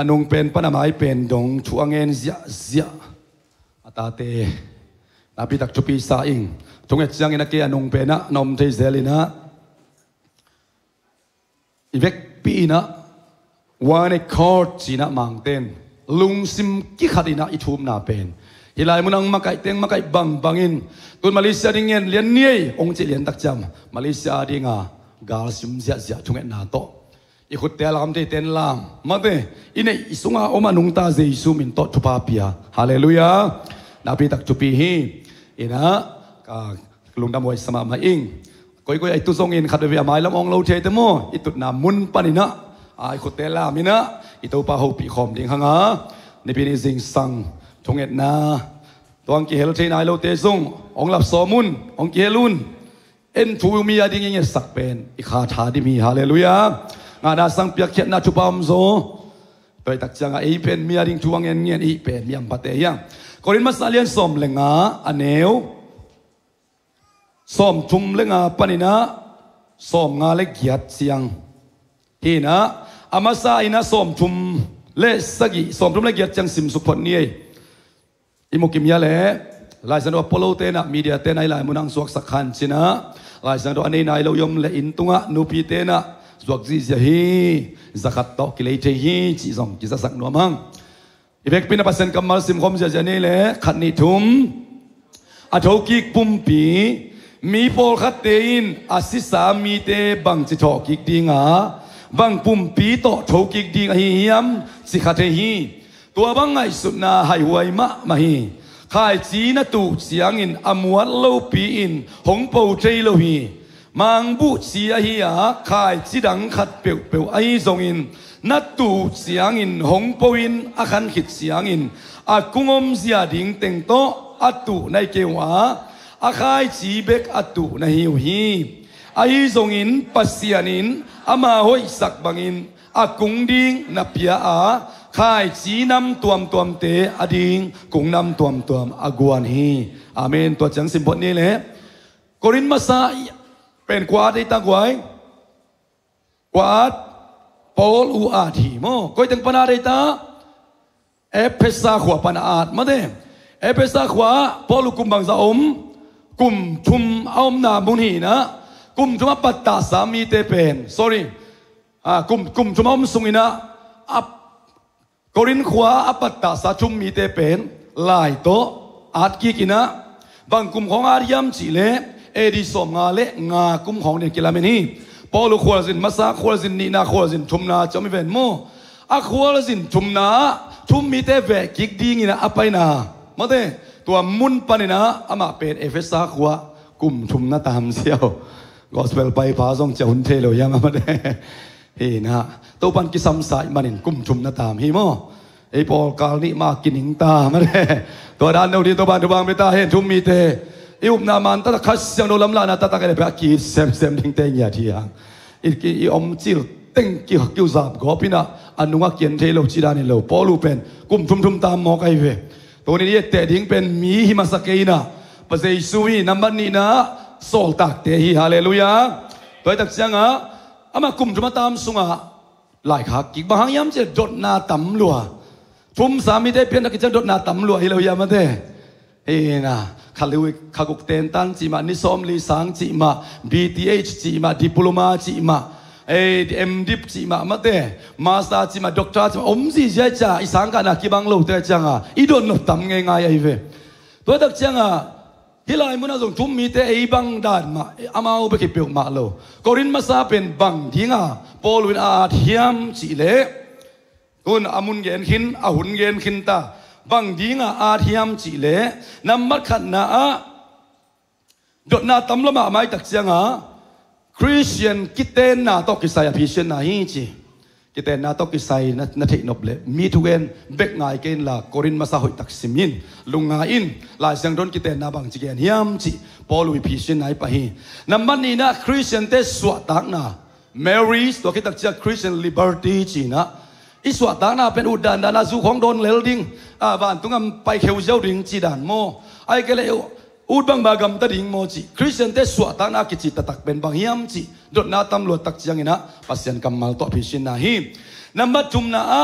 นงเป็นปนามายเป็นดงช่วงเงินเสียตาเตนาพิตักชุปีสาอิงจงเอ็ดจังเงินเกียนงเป็นนะนมเทเซลินะอีเวกปีนะวันในคอร์จีนะมังเต้นลุงซิมกิขัดินะอิทุมนาเป็นฮิลายมุนังมาไก่เต็งมาไก่บังอินตุนมาเลเซียดิ่งเงินเลียนเนียองค์เจเลียนตักจำมาเลเซียดิ่งกาลซิมเสียจงเอ็ดนาโตอีขุดเตลามเตเต็นลามมาเตอินเนอิสุงาอมานุงตาเจอิสุมินโตชุปาปิยาฮาเลลูยานาพิตักชุปีฮีอินะลุงดำไว้สมามาอิงก้อยไอตุซงอินขัดเวียไม้ลำองเราเทเตโมอิตุนามุนปานินะไอขุดเตลามินะอิตุปาหูปีคอมดิ่งหังในปีนี้สิงสังจงเอ็ดนาตัวอังกิเฮลเทนายเราเตซงองหลับสอมุนองกิเฮลุนเอ็นทูมีอดิ่งเงี้ยสักเป็นอีขาธาดิมีฮาเลลูยางาดาสังเปียกเขียนนาชุปามโซโดยตักจังอีเป็นมีอดิ่งช่วงเงี้ยอีเป็นมีอัมปะเตยังกอรินมาสาเลียนสมเลงาอันเนวสมชุมเลงาปนินะสมงาเล็กเกียดเสียงฮีนะอามาซาอินะสมชุมเลสกิสมชุมเล็กเกียดจังสิมสุพจน์นี่อิมุกิมยาเล่ลายสันว่าโปโลเตนะมีเดียเตนะลายมุนังสวกสักขันชินะลายสันว่าอันนี้นายเรายมเลอินตุงะนูปีเตนะสวกจีเสียฮีสักขัดตอกกิเลเทฮีจีซองจีสักนัวมังอีเบกปินาปัสเซนกัมมาสิมคมเจนี่เล่ขัดนิทุมอาโทกิกปุ่มปีมีโพลขัดเตอินอาศิสามีเตบังจิโทกิกดิงาบังปุ่มปีโตโทกิกดิงาฮิยมสิขัดเทฮีตัวบังไงสุดนาให้หวยมะมาฮีขายจีนตุเสียงอินอมวดโลปีอินหงปูเทโลฮีมังบุเสียฮีอาขายจีดังขัดเปียวเปียวไอซงอินนัดตูเสียงอินหงปูอินอาคันขิดเสียงอินอากุงอมเสียดิ่งเต็งโตอัตุในเกวาอาขายจีเบกอัตุในหิวฮีไอซงอินปัสเสียนินอามาหอยสักบังอินอากุงดิ่งนับเปียอาขายจีนำตัวมเตอดิงกุงนำตัวมอากวนฮีอาเมนตัวจังสิบทนี้เลยกอรินมาซาเป็นกวาดได้ตั้งไว้กวาดปอลอูอาทีโมก้อยตั้งปนาได้ตาเอเพซาขวาปนาอาดมาเด้เอเพซาขวาปอลูกุมบังซาอมกุมชุมอมนาบุนีนะกุมชุมปัตตาสามีเตเป็น sorry กุมชุมอมสุงินะกอรินขวาอปัตตาสาชุมมีเตเป็นลายโตอาดกิกินะบางกุมของอาริยมจิเลเอดิสอมงาเลงากุมของเนกิลาเมนีปอลูขวาสินมาซาขวาสินนีนาขวาสินชุมนาจะไม่เป็นโมอาขวาสินชุมนาชุมมีเตเวกิกดีงินะอภัยนามาเตตัวมุนปานินะอามาเป็นเอเฟซาขวากุมชุมนาตามเสียวกอสเปลไปพาส่งเจ้าหุ่นเทโลยามาเตเฮนะตัวปันกิสัมสายมันินกุมชุมนาตามฮีโมไอปอลกาลนี่มากินหิงตามาเตตัวด้านเดียวที่ตัวบานตัวบางไปตาเห็นชุมมีเตอิอุบนามันตาคัสยังโนลำลานาตาตะกันเลยไปกีเซมทิ้งเตยที่ยังอีอมจิลเต็งกิ้วซาบกอพินะอันนุ่งเกียนเทโลจีดานิโลปอลูเป็นกุมชุมตามมอกไอเวตัวนี้เตะทิ้งเป็นมีหิมาสเกนะปัจเจสุวีนัมบันนีนะโซลตักเตฮีฮาเลลูยาตัวตักเสียงอามากุมชุมตามสุงะหลายขากิกบางยามจะดดนาตำลัวชุมสามีได้เพียงนักจะดดนาตำลัวฮิเลวยามาเตเฮนะขัดลิวขักุกเตนตันจีมานิสอมลีสังจีมา BTH จีมาดิปโลมาจีมาMDiпจีมาเตมาสตาร์จีมาด็อกเตอร์จีมาอมจีเจ้าจ้าอีสังกันนะกิบังโลเตจังอีโดนนตั้มง่ายๆไอ้เว้ตัวตักจังฮิลายมุนาส่งทุ่มมีเตไอ้บังดานมาอามาอุเบกิเปียกมาโลกอรินมาซาเป็นบังทิ้งปอลวินอาเทียมจีเล่ตุนอามุนเกนขินอาหุนเกนขินตาบางดีงอาเทียมจีเล่นำมัดขันนาดดนาตำละมาไม่ตักเสียงคริสเตียนกิเตนนาตอกิไซพิเชนนาฮิจีกิเตนนาตอกิไซนัทเทนบเลมีทุเอนเบกง่ายเกนลากอรินมาซาหอยตักซิมินลุงงาอินลายเสียงโดนกิเตนนาบางจีเกนเฮียมจีปอลุยพิเชนนายปะฮีนำมันนี่นะคริสเตียนเตสวตักนาแมรี่ตัวกิตักเสียคริสเตียนลิเบอร์ตี้จีนะอิสวตักนาเป็นอุดานดานาซูของโดนเลลดิงบ้านตุงไปเขวเจ้าดิงจีดานโมไอ้เกลอุดบังบากรรมตัดดิงโมจีคริสเตียนเตสวตักนากิจิตตักเป็นบางเฮียมจีดดนาตำรวจตักจียงนะปัสยันกำมัลต่อพิชินนาฮีนับจุมนา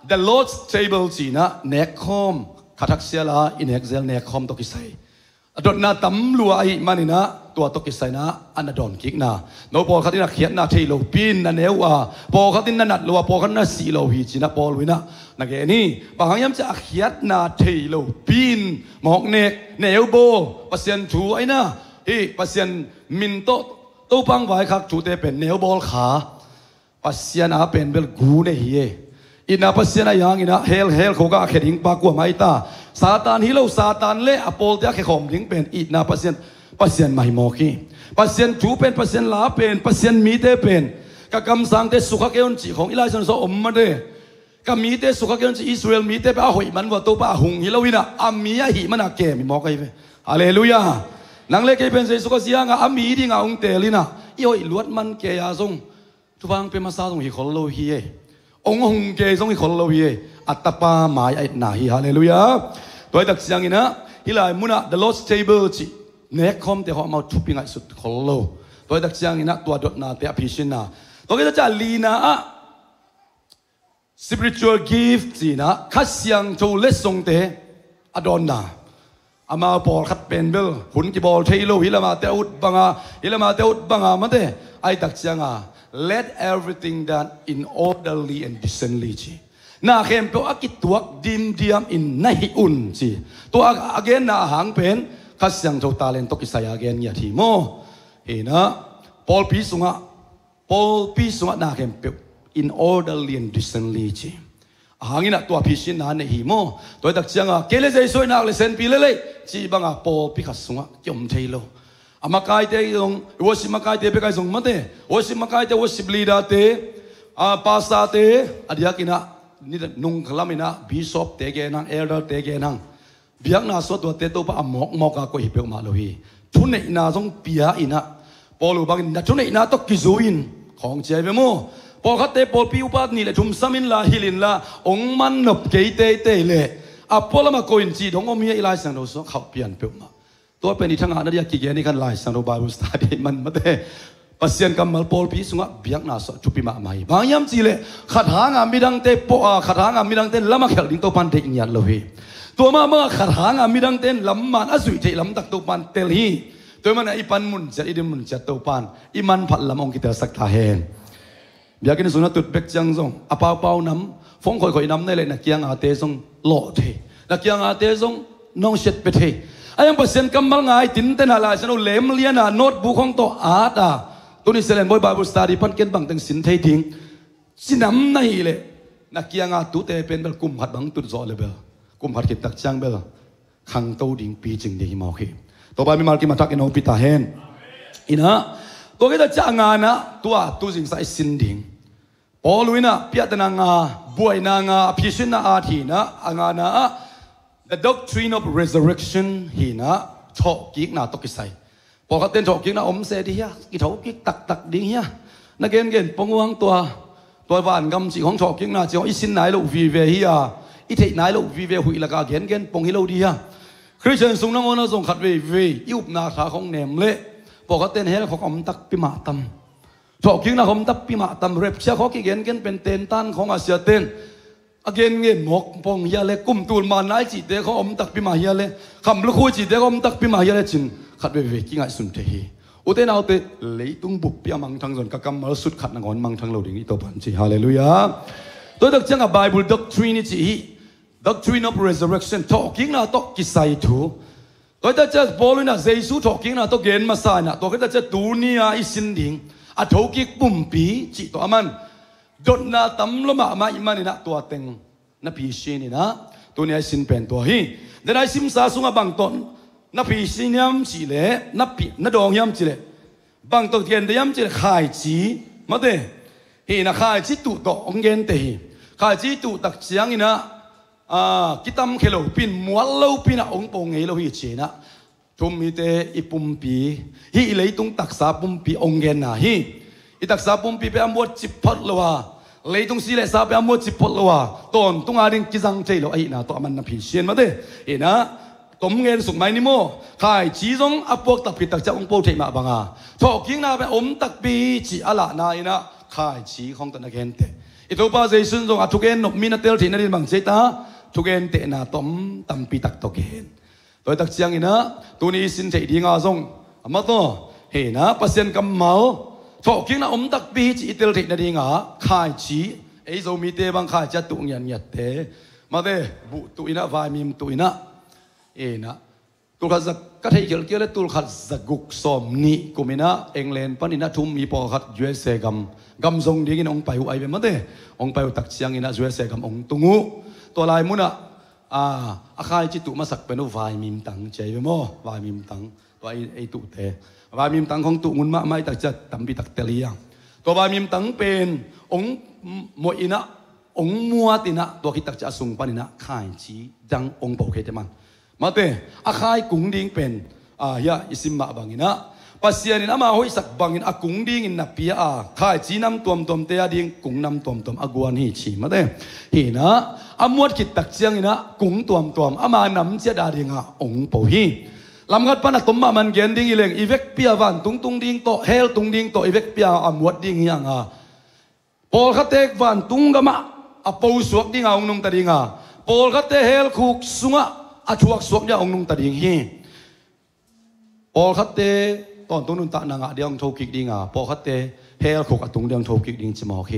the Lord's table จีนะเนคคอมขัดทักเสียละอินเอกเซลเนคคอมตกิไซดอนนาตำลัวไอ้มันนี่นะตัวตกิไซนะอันนั้นดอนกิกนะโนปอลขัดที่นักเขียนนาเทโลปินนั่นเอวปอขัดที่นั่นนัดลัวปอขัดนั่นสีโลฮีจีนะปอลวินะนักเอนี่บางอย่างจะเขียนนาเทโลปินหมอกเนกเนวโบปัสยันชูไอ้นะปัสยันมินโตตู้ปังไว้ครับชูเตเป็นเนวบอลขาปัสยันอาเป็นเบลกูเนฮีอินาปัสยันอย่างอินะเฮลเขาก็เขียนปากกว่าไม่ตาซาตานฮิโลซาตานเล่อโปลที่เขียนของดิ้งเป็นอินาปัสยันไม่มอกีปัสยันชูเป็นปัสยันลาเป็นปัสยันมีเตเป็นกับคำสั่งเตสุขเกยนจีของอิลาชันโซอมมาเดกับมีเตสุขเกยนจีอิสราเอลมีเตไปอาหอยมันว่าตัวป้าหุงฮิโลวินะอามียะหิมันอาเกมีมอกีฮาเลลูยานังเล็กเป็นเสสุขเสียงอามีดีงาองเตลินะย่อยลวดมันเกียร์ทรงทุบังเป็นมาซาทรงฮิคอลโลฮีองหงเกยทรงฮิคอลโลฮีอัตตาปาหมายไอ้นาฮิฮาเลลูยาตัวตักเสียงอินะฮิลายมุนะ the Lord's table จีเนคคอมเตะเขามาทุบยังไงสุดคอลโลตัวตักเสียงอินะตัวดดนาเตะพิชินนาตัวก็จะลีนาspiritual gift จีนะขัดเสียงโจเลสทรงเตะอดอนนาอามาบอลขัดเป็นเบลหุ่นกีบอลเทโลฮิลามาเตอุดบังอาฮิลามาเตอุดบังอามันเตไอตักเสียงlet everything done in orderly and decently จีน่าเข้มเป็นอากิตัวดิมดิมอินในอุ่นจีตัวอาเกนน่าหางเป็นขัดเสียงโจตาเลนตกิสายอาเกนเนี่ยทีโมเห็นนะพอลพีสุงะน่าเข้มเป็น in orderly and decently จีหางอินะตัวพิชิตนาในหิโมตัวตักเสียงเกลเจสวยนักเลยเซนปีเลยจีบังพอลพิขัดสุงะยมเทโลอามาไกเตยงวสิมาไกเตไปไกส่งมาเตวสิมาไกเตวสิบลีดาเตปาสาเตอดียกินะนี่นุ่งขลามินะบิชอปเตเกนังเอลเดอร์เตเกนังเบียกนาสวดตัวเตตัวปะมอกก็ฮิเปมาโลฮีทุนในนาทรงเปียอินะพอลูบังนะทุนในนาตกิจูอินของเจเบโมพอขัดเตพอปิวปาดนี่แหละทุมสมินลาฮิลินลาองมันนบเกยเตเลยพอละมาโกอินจีดงอมีอิลายสังโดสเขาเปลี่ยนเปมาตัวเป็นที่ทางานนั่นยากิเกนี่กันไลสังโดบาบุสตาดีมันมาเตปัสยันกำมัลพอลพิสุงะเบียกนาสจุปิมาไม่บางยามจีเลยขัดหางามิดังเตปขัดหางามิดังเตละมาเขลดิ้งตัวปันเตอินยันโลฮีตัวมาเมื่อขัดหางามิดังเตลำมันอสุยเตลำตักตัวปันเตลีตัวมันไอปันมุนจัดอิดิมุนจัดตัวปันอิมันผัดลำองกิเตสักทาเฮนเบียกินสุนัขตุดเบกจังซงเปล่าน้ำฟงค่อยๆน้ำในเลยนักยังอาเตซงโลเทนักยังอาเตซงน้องเช็ดเปเทไอ้ยังปัสยันกำมัลง่ายตินเตนอะไรฉันเอาเล่มเลียนะโน้ตบุ๊กของตัวอาตาตัวนี้เซเลนบอยบาบุสตาดีพันเกนบังตั้งสินเททิ้งสิน้ำในเลยนักยังอาตุเตเป็นเบลกุมหัดบังตุดจอเลยเบลกุมหัดกินตักจังเบลขังตัวดิ่งปีจึงดีมาโอเคตัวไปมีมาร์กิมาทักอินโอปิตาเฮนอินะตัวก็จะจ้างงานนะตัวสิ่งใส่สินดิ่งพอลุยนะพิจารณางาบวยนางาพิชิตนาอาทีนะงานะ the doctrine of resurrection หีนะชอบกิ๊กนาตกิใส่พอเขาเต้นชอบกิ๊กนะอมเสดีฮะกิเถากิ๊กตักดิ่งฮะนักเกณฑ์ปงวังตัวหวานกำจีของชอบกิ๊กนาจีของอิสินไหนลูกวีเวฮียอิเทไหนลูกวีเวหุยละกาเกณฑ์ปงฮิโลดีฮะคริสเตียนส่งน้องนะส่งขัดเวยุบนาขาของเนมเละพอเขาเต้นเฮลเขาอมตักปิมาตัมชอบกิ๊กนะเขาอมตักปิมาตัมเรปเชียเขากิ๊กเกณฑ์เป็นเต้นตันของอาเซียเต้นเกณฑ์หมกปงเฮียเล่กุมตูนมาไนจีเดเขาอมตักปิมาเฮียเล่คำลูกคุยจีเดเขาอมตักปิมาเฮียเล่จินขัดเวกิ้งไอสุนเทฮีอุเทนเอาเตเลยตุ้งบุบเปียมังทั้งส่วนกับกำมาสุดขัดนังอนมังทั้งเหล่านี้ตัวพันจีฮาเลลูยาตัวดักจังกับ Bible doctrine จี doctrine of resurrection ทอกิ้งนะตอกิไซทูตัวดักจะบอลนะเจสุทอกิ้งนะตอเกณฑ์มาสายนะตัวก็จะตูนียอิสินดิ่งอัฐกิกปุ่มปีจีตัวมันดดนาตั้มลมาอิมันนี่นะตัวเต็งนับพิชินี่นะตัวนี้สินเป็นตัวฮีเดี๋ยวไอ้สิมซาสุงบังตนนับพิชินยามจีเล่นับดองยามจีเล่บังตนเทียนเดียมจีเล่ขายจีมาเด้ฮีนะขายจีตุโตองเกนเตฮีขายจีตุตักเสียงนี่นะกิตามเคโลปินมัวเล่าปินะองปงเอโลฮีเจนะทุมมีเตอิปุ่มปีฮีเลยตุงตักษาปุ่มปีองเกนนะฮีอิตักษาปุ่มปีไปอมวดจิพัดละวะเลยตุงสีเลสาไปอมวดจิพัดละวะตอนตุงอาดิงกิจังเจโลไอ้นะตัวมันนับพิเชียนมาเด้เห็นนะตมเงินสุกไหมนิโมขายจีจงอัปวกตักผิดตักจะองโปเทมาบังอาทอกยิงนาไปอมตักปีจีอะละนายนะขายจีของตะนักเห็นเตอิตัวป้าใจสุนทรงทุกเอ็นนกมีนาเตลที่นั่นบางเจตาทุกเอ็นเตนาต้มตั้มปีตักตกเอ็นตัวตักเชียงอินะตัวนี้สินใจดีงาทรงมาตัวเห็นนะปัสเซนกำเมาถกกิ้งนะตักปีจีเตลที่นั่นดีงาขายจีไอ้โซมีเตบังขายจะตุงยันยัดเตมาเตบุตุอินะวายมีมตุอินะนะตุลขัดจักก็ให้เกี่ยวกับตุลขัดจักกุกสมนี่กุมินะเองเลนปันอินะทุ่มมีปอขัดยูเอสเอกำทรงดีกินองไปหัวไอเบมาเตองไปหัวตักเชียงอินะยูเอสเอกำองตุงูตัวลายมุนะอาคายจิตุมาสักเป็นวายมีมตังใจไปมั้งวายมีมตังตัวไอตุเตวายมีมตังของตุงุนมาไม่ตักจัดตั้มปีตักเตลียงตัววายมีมตังเป็นองมวยอินะองมัวตินะตัวคิดตักจะส่งปันอินะขายจีดังองโปเคเตมันมาเตอาคายกุ้งดิ้งเป็นยาอิสิมะบางอินะปัสยานินะมาหอยสักบางอินกุ้งดิ้งอินนับปีขายจีน้ำตัวมเตียดิ้งกุ้งน้ำตัวมอากวนฮีชีมาเตฮีนะมวดคิดตักเชียงอินะกุ้งตัวมมานำเจดาดิ้งองโปฮีลำกัดปนัดตมมามันเกนดิ้งอีเลงอีเวกเปียวันตุงดิ้งโตเฮลตุงดิ้งโตอีเวกเปียมวดดิ้งยังปอลขัดเตกวันตุงกะมะปูสวกดิ้งองนุ่งตะดิ้งปอลขัดเตเฮลคุกสุงอาชวกสวกยาองนุ่งตะดิ่งฮีปอลคัตเตตอนตุนุนตะนางเดียงโทกิกดิ่งปอลคัตเตเฮลขกตุงเดียงโทกิกดิ่งจะมอคี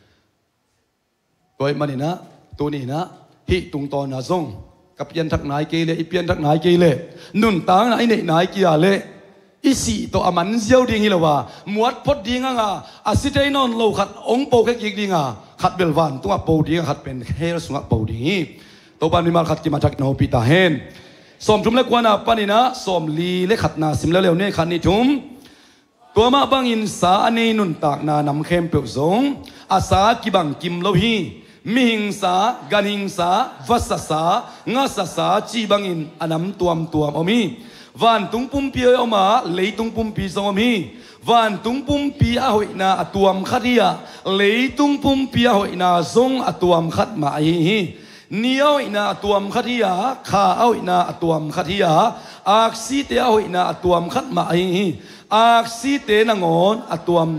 ตัวมันนี่นะตัวนี้นะฮิตุงตอนนาซงกับเพียนทักนายเกเลอีเพียนทักนายเกเลนุนตังนายเนี่ยนายกีฬาเลอีสีตัวอามันเจียวดิ่งฮีละว่าหมวดพดดิ่งอาศิเตนอนโลขัดองโปกกิกดิ่งขัดเบลวันตัวโปดิ่งขัดเป็นเฮลสุงโปดิ่งตัวปานิมาขัดกิมาจากโนปิตาเฮนสมทุมเล็กกว่านาปานินะสมลีเล็กขัดนาสิมเร็วเนี่ยขัดนิทุมตัวมาบังอินสาอันนี้นุนตากนานำเข้มเปลวสงอาสากิบังกิมโลหีมิหิงสากันหิงสาวัสสางาสสาจีบังอินอันนำตัวอมีวันตุงปุ่มปีเอามาเลยตุงปุ่มปีสองอมีวันตุงปุ่มปีอาหอยนาตัวมขัดยาเลยตุงปุ่มปีอาหอยนาซงตัวมขัดมาอีนี่เอาอินาตัวมขัดยาข้าเอาอินาตัวมขัดยาอักษีเตเอาอินาตัวมขัดมาอีอักษีเตนังอนตัวม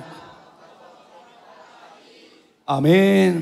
อาเมน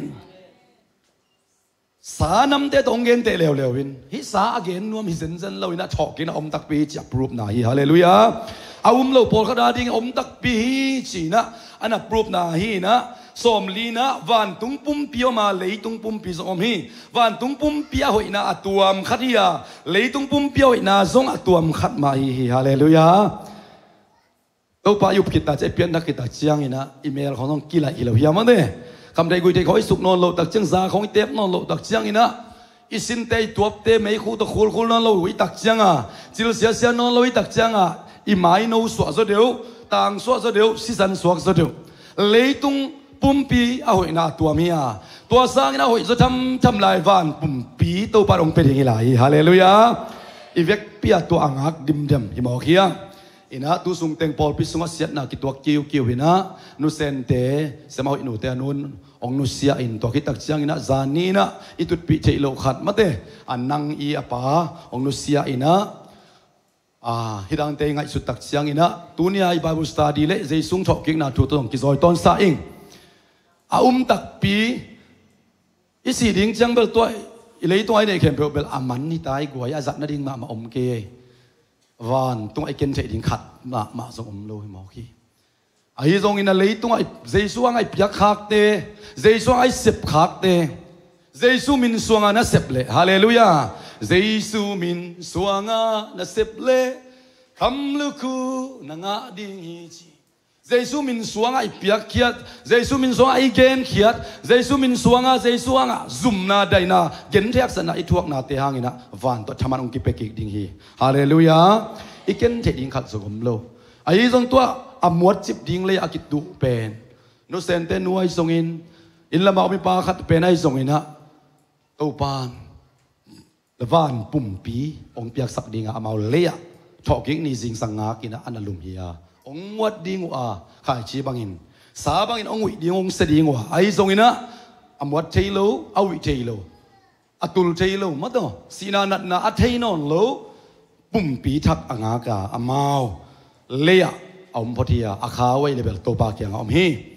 สานำเตตองเงินเตเลววินฮิสาเกนนวมฮิเซนเซนเราอินาชอกกินอมตักปีจับปรูปนาฮีฮาเลลูยาเอาเราพอลขดาดิ้งอมตักปีจีนะอันนั้นปรูปนาฮีนะสมลีนะวันตุงปุ่มเปียวมาเลยตุงปุ่มปีสอมฮีวันตุงปุ่มเปียหอยนาตัวมขัดยาเลยตุงปุ่มเปียวหอยนาซงตัวมขัดมาฮีฮาเลลูยาตัวป้ายุบกิตาจะเปลี่ยนนักกิตาเชียงอินะอีเมลของน้องกีฬาอีเหล่าเฮียมันเด้คำใดกุยเตยเขาอิสุกนอนโลตักเชียงซาของอิเตปนอนโลตักเชียงอินะอิสินเตยตัวเตไม่คู่ตะคูลนอนโลวิตักเชียงจิลเสียนอนโลวิตักเชียงอีไม้โนสวะซะเดียวต่างสวะซะเดียวสิสันสวะซะเดียวเลยตุงปุ่มปีเอาหอยนาตัวเมียตัวสร้างนะหอยจะทำลายวันปุ่มปีตัวปารงเป็นยังไงฮาเลลูยาอีเวกเปียตัวอ่างดิมฮิมอเคียอินะตัวสุงเต็งปอลพิสุงเสียนากิตัวคิวหินะนุเซนเตสมาอินุเตนุนองนุเซียอินตัวคิตักเชียงอินะจานีนะอิตุปีเจโลขัดมาเตอันนังอีอาปาองนุเซียอินะฮิดังเตงไงสุดตักเชียงอินะตัวนี้ไอ้บาบูสตาดีเลเจสุงชอบกิงนาทุตองกิจอยตอนซาอิงตักปีอีสีดิ้งจังเบลตัวอีเลยตัวไอ้เนี่ยเข็มเบลอามันนี่ตายกว่าอาจัดนั่นดิ้งมาอมเกยวันตัวไอ้เกนเจดิ้งขัดมาส่งอมโลหิมอคีไอ้ตรงนี้นั่นเลยตัวไอ้เจสุงไอ้เปียกขักเตเจสุงไอ้เสพขักเตเจสุมินสวงน่ะเสพเลยฮาเลลูยาเจสุมินสวงน่ะเสพเลยคำลุคูนังดิ้งฮีจีเจสุมินสวงไอ้เปียกเขียดเจสุมินสวงไอ้เกนเขียดเจสุมินสวงเจสุงซุ่มนาได้นาเกนเทียกสนะอีทวกนาเตหังอินะวันตัวทำมันองค์กิเปกิดิ่งฮีฮาเลลูยาอีเกนเทดิ่งขัดสกมโลไอ้ตรงตัวอมวดจิบดิ่งเลยอากิตุเป็นนุเซนเตนัวไอ้ทรงอินละมาอมิปาขัดเป็นไอ้ทรงอินะตัวปานละวันปุ่มปีองเปียกสักดิ่งอามาเลียทอกิกนี่สิงสังงากินะอันนั้นลุมเฮียองวัดดิ่งว่าขายชีบังอินสาบังอินองวิดิ่งองเสดิ่งว่าไอ้ทรงอินะอมวดเทโลเอาวิเทโลอตุลเทโลมาต่อสีนานัดนาอัเทนอนโลปุ่มปีทักอ่างากาอมาวเลียอมพอดีอาคาไว้เลเบลโตปาเกียงอมฮี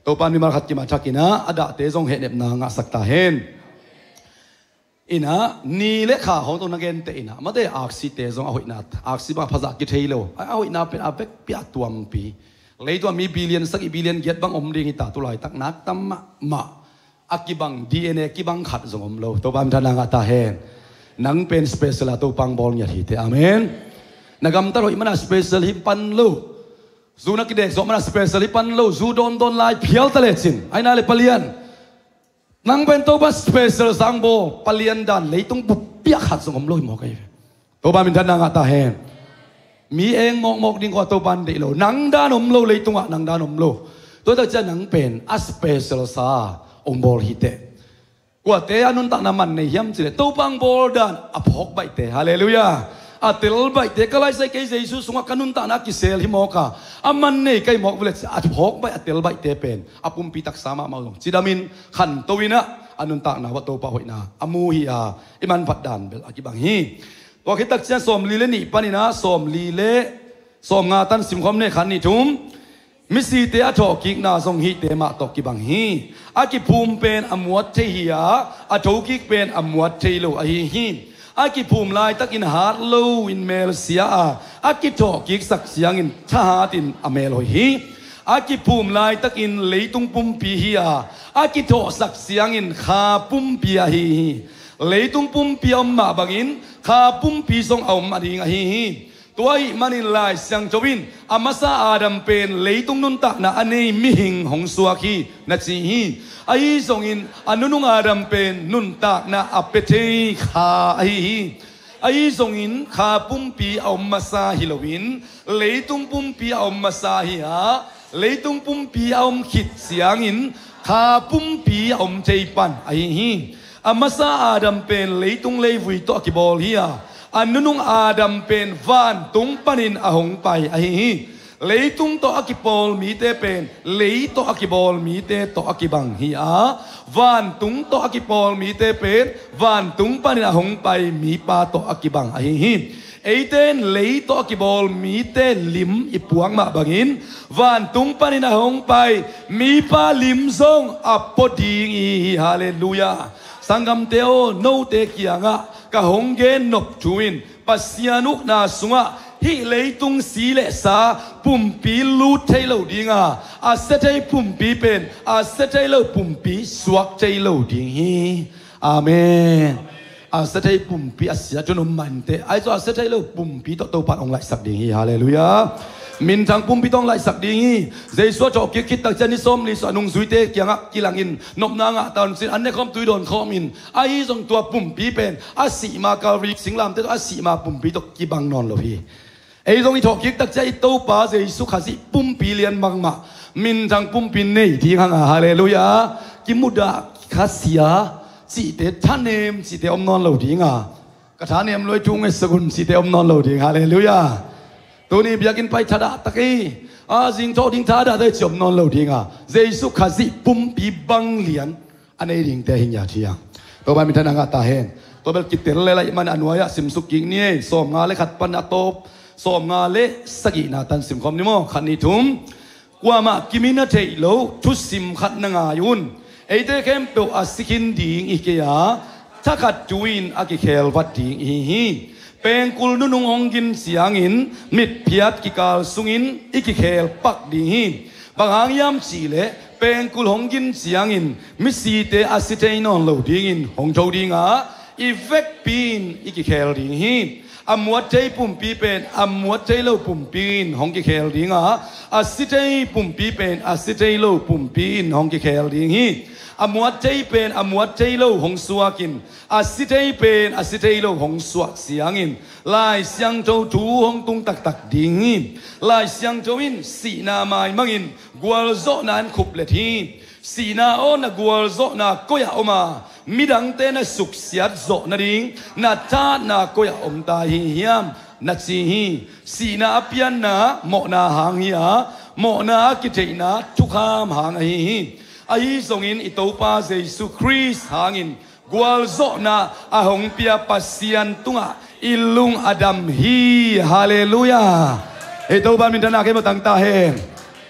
ตัวปันมีมาขัดกิมาชักินะอดาเตจงเหเนบนางสักตาเห็นอินะนี่เลขาของตัวนักเรียนเตอินะมาได้อักษิเตจงเอาหินาอักษิมาภาษากิเทโลเอาหินาเป็นอาเบกปีอัตัวมปีเลยตัวมีบิลเลียนสักบิลเลียนเกียรติบังอมเรียงตาตัวลอยตักนักตั้มมาอากิบัง DNA กิบังขัดจงอมโลตัวปันทนางตาเห็นนังเป็นสเปเชียลตัวปังบอลเนี่ยทีเตอเมนนักกำตลอดมันสเปเชียลฮิปันโลซูนักเด็กสมันสเปเชียลฮิปันโลซูโดนไล่เพียวทะเลจินไอ้นาเลปเลียนนังเป็นตัวบัสสเปเชียลสังโบปเลียนดันเลยต้องบุบเปียขัดจงอมโลหมอกไอ้ตัวปันเป็นทนางตาเห็นมีเองมองดิ่งกว่าตัวปันเดียวนังด้านอมโลเลยตรงอ่ะนังด้านอมโลตัวตักจะนังเป็นอัสเปเชียลซาองบอลฮิเตกว่าเตะนุนตักน้ำมันในยามสิเลตัวปังบอลดันอภอกใบเตะฮาเลลูยาอัตลใบเตะก็ไล่ใส่เกยเยซูสงฆ์กันุนตักนักกิเซลฮิโมกาอามันเนี่ยใครมอกเวลอัภอกใบอัตลใบเตะเป็นอปุมปีตักสามะมาลงจิดามินขันตัววินะอนุนตักนาวัตโตปะหอยนาอมูฮิอาอิมันพัดดันเบลอากิบังฮีตัวคิดตักเชียสอมลีเลนี่ปานินะสอมลีเลสอมงาตันสิมคอมเนี่ยขันนี่ทุ่มมิสีเตะทอกิกนาทรงฮิเตมาตกิบังฮีอากิภูมิเป็นอมวดเทียอาโถกิกเป็นอมวดเทโลอหิฮีอากิภูมิลายตักินฮาร์โลอินเมลเซียอากิทอกิกสักเสียงอินชาฮาตินอเมลฮีอากิภูมิลายตักินเลตุงปุ่มปีฮีอากิทอสักเสียงอินคาปุ่มปีฮีเลตุงปุ่มปีอมมาบังอินคาปุ่มปีทรงเอามาดิงฮีตัวอีมันอินลายสังจวินอามาซาอาดัมเป็นเลยตุงนุนตักนะอันนี้มิหิงหงสวาคีนัจีฮีไอ้ส่งอินอันนุงอาดัมเป็นนุนตักนะอัปเปเทขาไอ้ส่งอินขาปุ่มปีเอามาซาฮิโลวินเลยตุงปุ่มปีเอามาซาฮิฮะเลยตุงปุ่มปีเอาขิดเสียงอินขาปุ่มปีเอาใจปันไอ้ฮีอามาซาอาดัมเป็นเลยตุงเลยวิโตกิบอลฮีอันนุ่งอาดัมเป็นวานตุงปนินอาหงไปไอ้ฮีเลยตุงโตอากิบอลมีเตเป็นเลยโตอากิบอลมีเตโตอากิบังฮีอาวานตุงโตอากิบอลมีเตเป็นวานตุงปนินอาหงไปมีปาโตอากิบังไอ้ฮีไอเตนเลยโตอากิบอลมีเตลิมอิปวงมาบังอินวานตุงปนินอาหงไปมีปาลิมซงอัปปอดีงีฮาเลลูยาสังกัมเตโอโนเตกิยังะกะหงเกนนบจูอินปัสยานุกนาสุงะฮิเลยตุงสีเลสาปุ่มปีลูเทโลดิงะอาเซเทปุ่มปีเป็นอาเซเทโลปุ่มปีสวกเทโลดิงฮีอาเมนอาเซเทปุ่มปีอาเสียจนมันเตไอโซอาเซเทโลปุ่มปีโตโตปันองไลสักดิงฮีฮาเลลูยามินทางปุ่มปีต้องไลสักดิงฮีเจสัวจอกคิดตักเจนิสอมลิสอนุงซุยเตกียงะกิลังอินนบนางะตอนสิอันนี้คอมตุยโดนคอมินไอส่งตัวปุ่มปีเป็นอาสีมากาลิกสิงลามเตอาสีมาปุ่มปีตกกีบังนอนโลพีไอตรงนี้ถกคิดตักใจโตป้าเจสุขาสิปุ่มปีเลียนบังมามินทางปุ่มปีเนยที่ข้างฮาเลลูยากิมุดาคาเซียสิเตท่านเนมสิเตอมนอนโลดีงากระทานเนมลอยจุงเอสกุลสิเตอมนอนโลดีฮาเลลูยาตัวนี้อยากกินไปทาดาตะกี้จิงโตดิงทาดาได้จบนอนโลดีงาเจสุขาสิปุ่มปีบังเลียนอันนี้ดิ่งแต่หิงยาเทียงตัวมันมีทนางตาเห็นตัวเบลกิตเตลเลยมันอนุญาสิมสุกิงนี่สมงาเลขัดปันอตบสมงาเลสกินาตันสิมคอมนิโมขันนิทุมกว่ามากิมินาเทโลทุสิมขัดนางายุนไอเตเข้มเปลอาสิกินดิ่งอีกยาถ้าขัดจุยนอากิเคลวัดดิ่งฮีเป็นกุลนุนงกินเสียงอินมิดพิยัดกิกาลสุงินอีกิเคลปักดิ่งบางหางยามสีเลเป็นกุลหงกินเสียงอินมิสีเตอาสิเตนอนโลดิ่งอินหงโจดิ่งอีเฟกปีนอีกิเคลดิ่งอมวดใจปุ่มปีเป็นอมวดใจโลปุ่มปีนหงกิเคลดิ่งอาสิเตปุ่มปีเป็นอาสิเตโลปุ่มปีนหงกิเคลดิ่งอมวดใจเป็นอมวดใจโลหงสวากินอาสิเตเป็นอาสิเตโลหงสวกเสียงอินลายเสียงโจทูหงตุงตักตักดิ่งลายเสียงโจอินสีนาไม้มังอินกวลโซนันขุบเลทีสีนาโอนะกวลโซนาก็ยาออกมามิดังเตนะสุกเสียโซนาดิ่งนาตานาก็ยาอมตาหิยามนัดซีฮีสีนาเปียนนาโมนาหางฮีโมนากิเทนาทุกขามหางฮีไอ้ส่งอินอิโตปาเจสุคริสหางอินกวลโซนาอาหงเปียปัสยันตุงะอิลุงอดัมฮีฮาเลลูยาอิโตปามินทนาเกมตังตาเฮ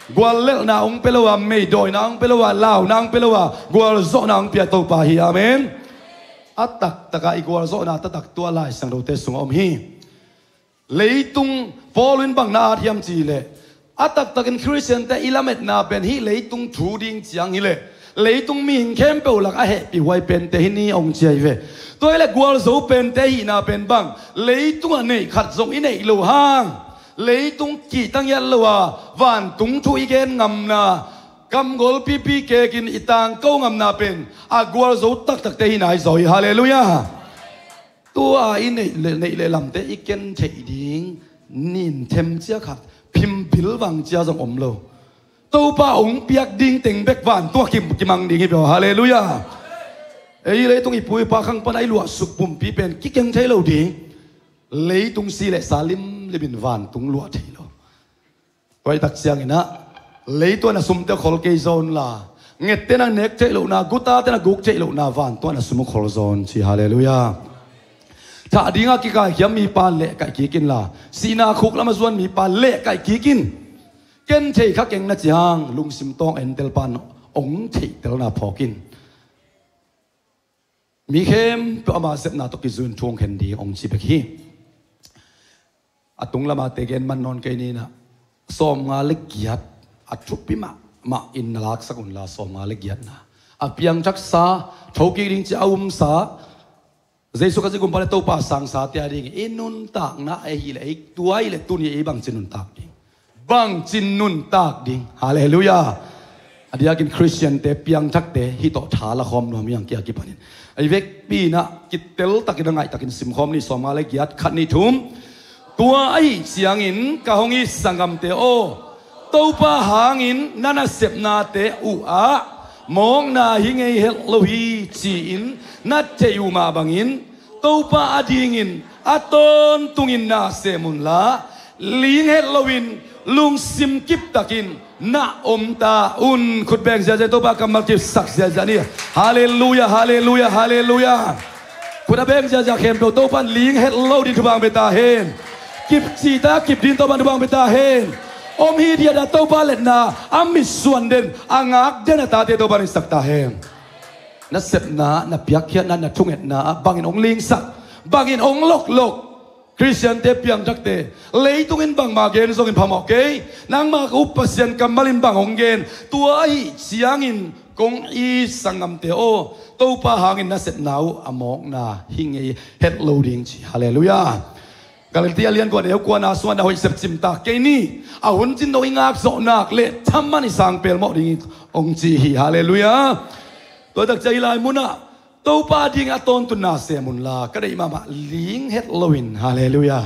gwal lel na ong pelawa may doy na ong pelawa lao na ong pelawa gwal zo na ong pia to pa hi amen atak taka igwal zo na tatak tua lai sang rote sung om hi leitung polin bang na athiam chi le atak takin Christian te ilamet na pen hi leitung thu ding chiang hi le leitung mi hin kem pe ulak a he pi wai pen te hi ni ong chai ve toy le gwal zo pen te hi na pen bang leitung anei khat zong inei lo hang leitung ki tang yan lo wa van tung thu igen ngam na kam gol pi pi ke kin itang ko ngam na pen a gwal zo tak tak te hi nai zoi hallelujah tua inei le lam te iken thei ding nin them chia khat phim bil wang chia jong om lo tô pa ong piak ding teng bek van tua kim mang ding hi bo hallelujah ei le tung ipui pa khang panai lua suk pum pi pen ki keng thei lo ding lấy tung si lại salim le bin van tung lua thei lo quay tak siang ina lấy to na sum te khol ke zone la nget te na nek thei lo na guta te na guk thei lo na van to na sum khol zone chi hallelujah tha dinga ki ka hiam mi pa le kai ki kin la sina khuk lama zuan mi pa le kai ki kin ken thei kha keng na chiang lung sim tong en tel pan ong thei tel na phokin mi khem to ama sep na to ki zun thong khen di ong chi bek hi atung lama tegen man non kai ni na som nga le giat athupi ma in lak sakun la som nga le giat na apiang chak sa thoki ring chi aum sa jesu ka jigum pale to pa sang sa te ring inun tak na e hi le tuai le tu ni e bang chinun tak ding bang chinun tak ding hallelujah adiakin Christian te piang thak te hi to tha la khom no miang kia ki panin ai vek pi na kitel takin ngai takin sim khom ni som nga le giat khat ni thum tua ai siang in ka hongi sangam te o topa hangin nana sep na te u a mong na hingei hel lo hi chi in na te u ma bangin topa adingin aton tungin na semun la ling hel lowin lung sim kip takin na ta un khut beng ja topa kamal kip sak ja ni hallelujah hallelujah hallelujah khut beng ja khem to topa ling hel lo di thubang beta hen kip si ta kip din to ban bang beta hen om hi dia da to balet na amis suan den angak den ta te to ban sak ta hen na sep na piak khian na thunget na bangin ong ling sak bangin ong lok Christian te piang jak te leitungin bang ma gen zongin phamo ke nang ma ku pasien kamalin bang ong gen tua ai siangin kong i sangam te o to pa hangin na sep nau amok na hingi head loading chi hallelujah Galatia lian ko deu ko na suan da hoi sep sim ta ke ni a hun chin do ingak zo nak le thamani sang pel mo ding ong chi hi hallelujah to tak chai lai muna to pa ding aton tu na se mun la ka dei mama ling het lowin hallelujah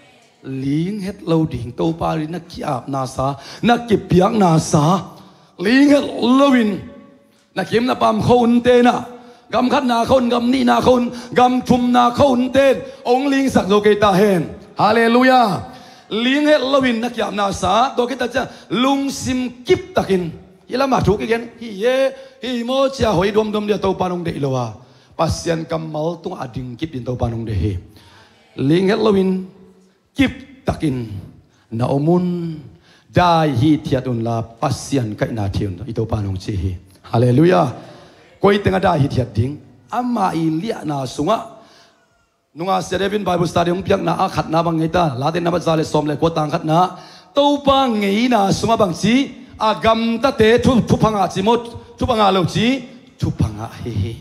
ling het loading to pa ri na ki ap na sa na ki piak na sa ling het lowin na kim na pam khon te na gam khát na khôn gam ni na khôn gam thum na khôn tên ông linh sắc dô kê ta hen hallelujah linh hết lovin na kiam na sa do kê ta cha lung sim kip takin ila ma thu cái hi mo cha hoi dom dia tau panong de lowa pasien kamal tung ading kip din tau panong de hi linh hết lovin kip takin na omun dai hi thiatun la pasien kai na thiun itau panong chi hi hallelujah koi tenga da hi thiat ding ama i lia na sunga nunga serevin bible study ong piak na a khat na bang ngeta la den na ba zale som le ko tang khat na to pa ngei na sunga bang chi a gam ta te thu phanga chi mo thu phanga lo chi thu phanga he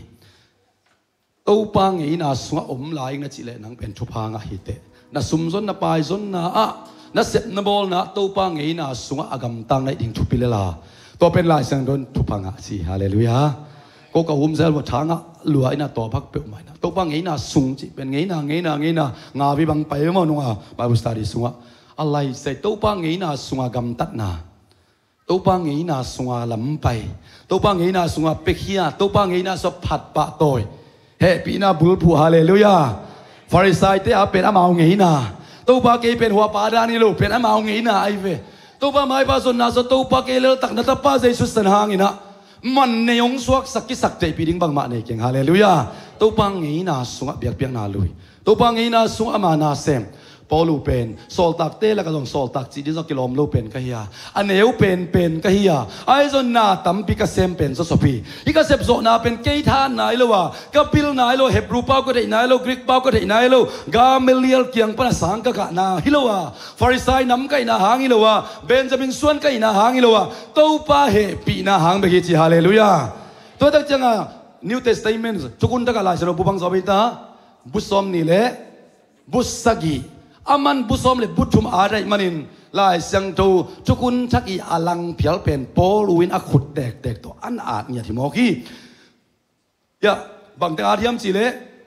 to pa ngei na sunga om lai na chi le nang pen thu phanga hi te na sum zon na pai zon na a na set na bol na to pa ngei na sunga agam tang lai ding thu pilela to pen lai sang don thu phanga chi hallelujah ko ka hum sel wa thanga lua ina to phak pe mai na to pa ngei na sung chi pen ngei na nga bi bang pai mo nunga bible study sunga alai sai to pa ngei na sunga gam tat na to pa ngei na sunga lam pai to pa ngei na sunga pekhia to pa ngei na so phat pa toy he pi na bul phu hallelujah farisai te a pen amao ngei na to pa ke pen hua pa da ni lo pen amao ngei na ai ve to pa mai pa son na so to pa ke le tak na ta pa jesus san hang ina man ne yong suak sakki sak te pi ding bang ma ne keng hallelujah to pang ngi na sunga biak na lui to pang ngi na sunga ma na sem ปอลูเป็นโซลตักเตละก็ต้องโซลตักจีดิสกิลอมลูเป็นก็เฮียอันเอวเป็นก็เฮียไอ้ส่วนนาตั้มปีกเซมเป็นสปีอีกเซมโซนาเป็นเกย์ท่านไหนเลยวะกับพิลไหนเลวเฮบรูเป้าก็ได้ไหนเลวกรีกเป้าก็ได้ไหนเลวกาเมเลียลเกียงปนสังกะนาฮิโลวะฟาริสัยน้ำไก่นาหางฮิโลวะเบนจามินส่วนไก่นาหางฮิโลวะตู้ป้าเฮปีนาหางเบกิจิฮาเลลูยาตัวตั้งจังอ่ะ New Testament ทุกคนตั้งอะไรสำหรับบุพังสอบอิตาบุษอมนี่แหละบุษกีอามันบุษอมเลยบุชุมอะไรมันินลายเสียงโตทุกคนชักอีอลังเพียลเป็นโปลูวินอขุดแตกตัวอันอาจเนี่ยที่มอกี้ยะบางแต่อาทิยมจีเล่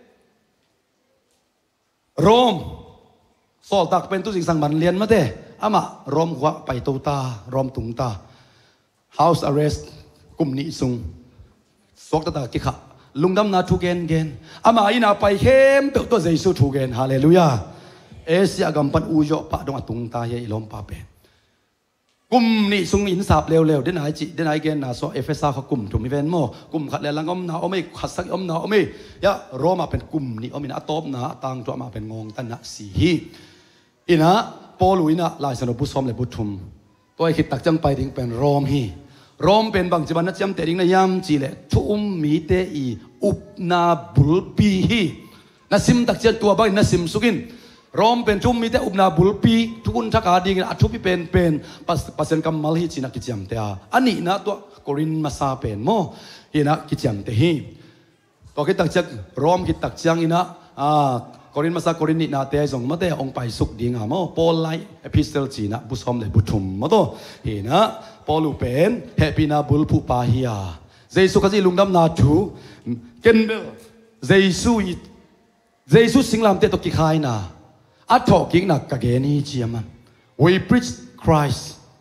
โรมสอลตักเป็นตุสิ่งสังบันเลียนมาเต้อามาโรมขวาไปตูตาโรมตุงตา House Arrest กลุ่มนี้ซุงสวกตากิขะลุงดำนาทูเกนเกนอามาอินาไปเข้มเปิดตัวเยซูทูเกนฮาเลลูยาเอเชียกัมปันอุโยปะดงตุงตาเยอิลอมปาเป็นกลุ่มนี้ซุงอินสับเร็วๆเดินไหนจิเดินไหนเกนนาโซเอฟเอซ่าเขากลุ่มถูกมีเวนโมกลุ่มขัดแรงลังอมนาอไม่ขัดสักอมนาอไม่ยะโรมาเป็นกลุ่มนี้อมินาตบนาตังตัวมาเป็นงงตันนะสีฮีอินะปอลุยนะลายสนุบุษอมเลยบุทุมตัวไอ้คิดตักจังไปถึงเป็นโรมฮีโรมเป็นบางจีบันนัดจำเตริงในยามจีเลทุ่มมีเตอีอุปนาบุลปีฮีนัสิมตักเจตัวบางนัสิมสุกินโรมเป็นทุ่มมีเตอุปนาบุลปีทุกคนทักอาดิ่งอัทุพิเป็นปัสเซนกัมมัลฮีจีนักกิจยมเตอาอันนี้นะตัวโครินมาซาเป็นโมฮีนะกิจยมเตฮีตัวคิดตักจังโรมคิดตักจังอินะโครินมาซาโครินนี่นาเตยส่งมาเตองไปสุกดิ่งหามโปลไลเอพิสเตลจีนะบุษอมเลยบุทุมมาตัวฮีนะปอลูเป็นเฮปีนาบุลผู้ปาฮิยาเยซูก็จะลุงดำนาจูเกนเบลเยซูสิงลามเตตกิขายนาอัฐกิกนักกะเกนีเจียมัน we preach Christ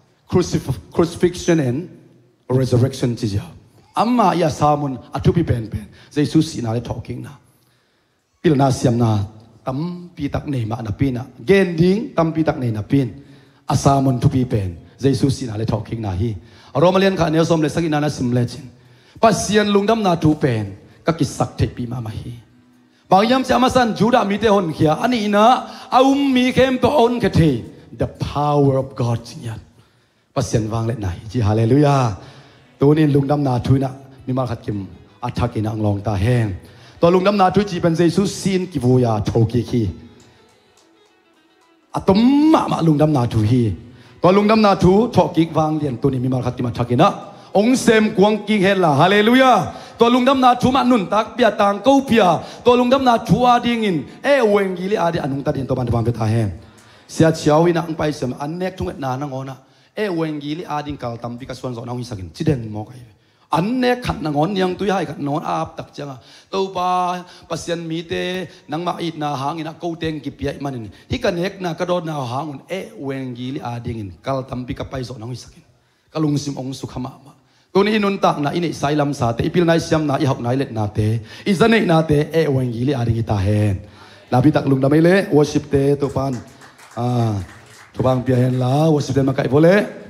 crucifixion and resurrection จีเจ้าอัมมาอย่าสามุนอัฐพิเป็นเยซูสินาเลทอกิกนาพิลนาเสียมนาตั้มปีตักเนมานาปีนาเกนดิ้งตั้มปีตักเนนาปีนอาสามุนทุปีเป็นเยซูสินาเลทอกิกนาฮีเรามาเรียนข่าวเนลสมเลสกินานาสิมเลจินปัสเซียนลุงดำนาทูเป็นก็กิสักเทปีมามาฮีบางยามจะมาสันจูดามีเตหนเขียอันนี้นะเอามีเข้มตัวอนกเท the power of God จริงยันปัสเซียนวางเล็ดไหนจีฮาเลลูยาตัวนี้ลุงดำนาทูนะมีมาขัดกิมอัฐกินังลองตาแห้งตัวลุงดำนาทูจีเป็นเยซูซีนกิวูยาโชกิคีอัตมะลุงดำนาทูฮีตัวลุงดำนาทูทอกิกวางเลียนตัวนี้มีมาขัดกิมอัฐกินะองเซมกวงกิเฮล่าฮาเลลูยาตัวลุงดำนาชูมานุนตักเปียตังกูเปียตัวลุงดำนาชูอาดิ่งอินเวงกิลิอาดิอนุตัดอินตัวบันทวันเปตาเฮมเสียเชียววินังไปเสมอันเนกทุ่งเอ็ดนานังอนะเวงกิลิอาดิ่งกัลตัมปิกัสวนสอนเอาหิสักินจิเดนมอกไออันเนกขัดนังอนยังตุยให้ขัดนอนอาบตักจังตัวปาปัสยันมีเตนังมาอิดนาหางอินะกูเตงกิเปียมันนี่ฮิกันเนกนากระโดดนาหางอุนเวงกิลิอาดิ่งอินกัลตัมปิกัไปสอนเอาหิสักินกัลุงซิมองสุขมาตัวนี้นุนตักนะอินิไซลัมสาเตอิพิลนายเซียมนะอิหอกนายเล็ดนาเตอิจันเนนาเตวันกิลิอาริกิตาเฮนลาบิตักลุงดาไม่เละวอชิปเตตัวปันตัวปังเปียเฮนลาวอชิปเตมาไก่โบเละ